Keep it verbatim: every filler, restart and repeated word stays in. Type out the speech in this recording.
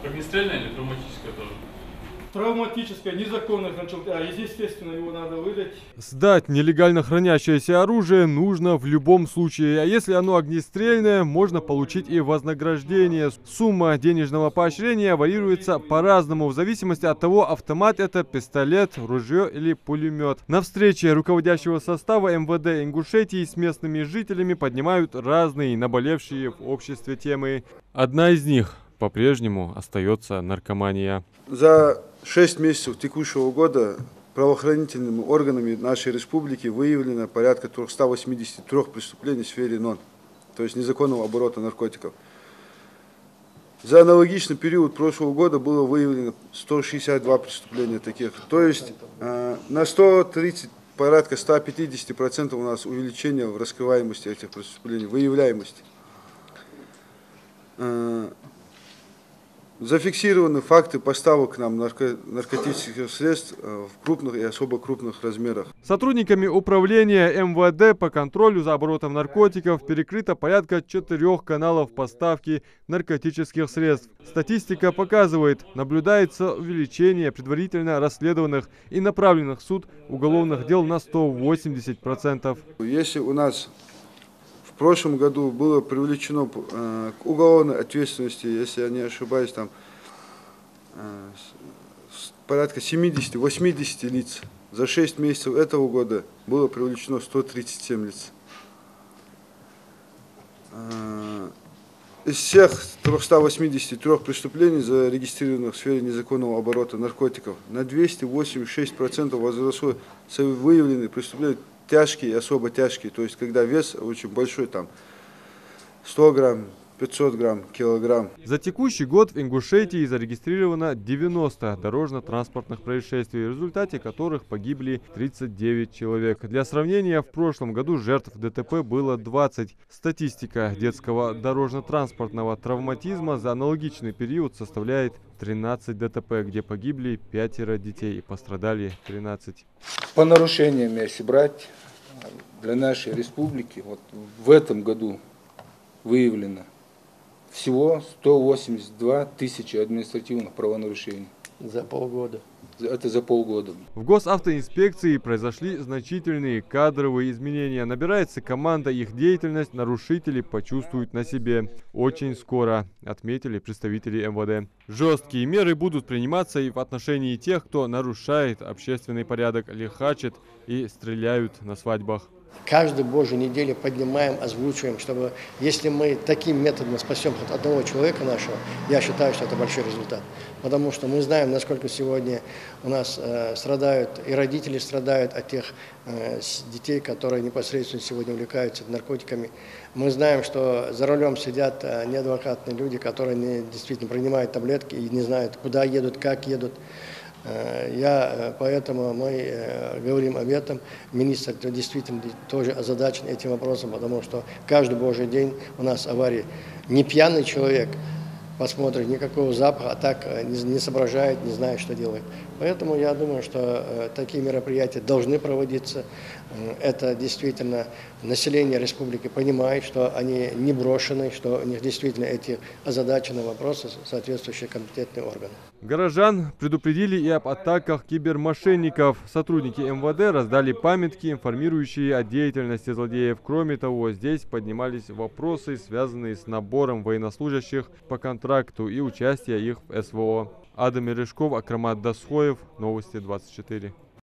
Огнестрельное или травматическое тоже? Травматическое, незаконное, значит, а, естественно, его надо выдать. Сдать нелегально хранящееся оружие нужно в любом случае, а если оно огнестрельное, можно получить и вознаграждение. Сумма денежного поощрения варьируется по-разному, в зависимости от того, автомат это, пистолет, ружье или пулемет. На встрече руководящего состава эм вэ дэ Ингушетии с местными жителями поднимают разные наболевшие в обществе темы. Одна из них по-прежнему остается наркомания. За шесть месяцев текущего года правоохранительными органами нашей республики выявлено порядка трёхсот восьмидесяти трёх преступлений в сфере нон, то есть незаконного оборота наркотиков. За аналогичный период прошлого года было выявлено сто шестьдесят два преступления таких. То есть э, на сто тридцать, порядка ста пятидесяти процентов у нас увеличение в раскрываемости этих преступлений, выявляемости. Э, Зафиксированы факты поставок к нам нарко наркотических средств в крупных и особо крупных размерах. Сотрудниками управления эм вэ дэ по контролю за оборотом наркотиков перекрыто порядка четырех каналов поставки наркотических средств. Статистика показывает, наблюдается увеличение предварительно расследованных и направленных в суд уголовных дел на сто восемьдесят процентов. Если у нас в прошлом году было привлечено э, к уголовной ответственности, если я не ошибаюсь, там э, порядка семидесяти-восьмидесяти лиц. За шесть месяцев этого года было привлечено сто тридцать семь лиц. Э, из всех трёхсот восьмидесяти трёх преступлений, зарегистрированных в сфере незаконного оборота наркотиков, на двести восемьдесят шесть процентов возросло выявленные преступления тяжкие и особо тяжкие, то есть когда вес очень большой, там сто грамм, пятьсот грамм, килограмм. За текущий год в Ингушетии зарегистрировано девяносто дорожно-транспортных происшествий, в результате которых погибли тридцать девять человек. Для сравнения, в прошлом году жертв дэ тэ пэ было двадцать. Статистика детского дорожно-транспортного травматизма за аналогичный период составляет тринадцать дэ тэ пэ, где погибли пятеро детей и пострадали тринадцать. По нарушениям, если брать, для нашей республики, вот в этом году выявлено всего сто восемьдесят две тысячи административных правонарушений. За полгода. Это за полгода. В госавтоинспекции произошли значительные кадровые изменения. Набирается команда, их деятельность нарушители почувствуют на себе очень скоро, отметили представители эм вэ дэ. Жесткие меры будут приниматься и в отношении тех, кто нарушает общественный порядок, лихачит и стреляют на свадьбах. Каждую божью неделю поднимаем, озвучиваем, чтобы если мы таким методом спасем хоть одного человека нашего, я считаю, что это большой результат. Потому что мы знаем, насколько сегодня у нас э, страдают, и родители страдают от тех э, детей, которые непосредственно сегодня увлекаются наркотиками. Мы знаем, что за рулем сидят э, неадекватные люди, которые не, действительно принимают таблетки и не знают, куда едут, как едут. Я, поэтому мы говорим об этом. Министр действительно тоже озадачен этим вопросом, потому что каждый божий день у нас аварии. Не пьяный человек посмотрит, никакого запаха, а так не, не соображает, не знает, что делает. Поэтому я думаю, что такие мероприятия должны проводиться. Это действительно население республики понимает, что они не брошены, что у них действительно эти озадаченные вопросы, соответствующие компетентные органы. Горожан предупредили и об атаках кибермошенников. Сотрудники эм вэ дэ раздали памятки, информирующие о деятельности злодеев. Кроме того, здесь поднимались вопросы, связанные с набором военнослужащих по контракту и участия их в эс вэ о. Адам Мережков, Акрамат Дасхоев, Новости двадцать четыре.